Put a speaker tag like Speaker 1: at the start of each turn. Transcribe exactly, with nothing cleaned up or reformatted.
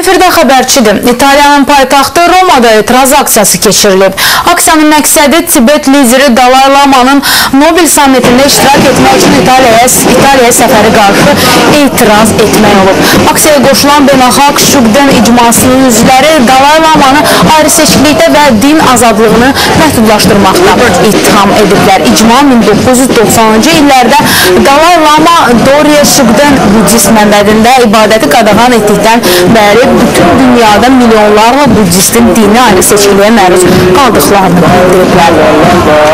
Speaker 1: Efirdə xəbərçidir. İtaliyanın paytaxtı Romada etiraz aksiyası keçirilib. Aksiyanın məqsədi Tibet lideri Dalai Lama'nın Nobel sammitində iştirak etmək üçün İtaliyaya, İtaliyaya səfəri qarşı etiraz etmək olub. Aksiyaya qoşulan beynəlxalq Şugden icmasının üzvləri Dalai Lama'nı ayrı-seçkilikdə və din azadlığını məhdudlaşdırmaqda ittiham ediblər. İcma min doqquz yüz doxsanıncı illərdə Dalai Lama Dorje Şugden budist məbədində ibadəti qadağan etdikdən bəri bütün dünyada milyonlarla budistin dini ayrı-seçkiliyə məruz qaldıqlarını bildiriblər.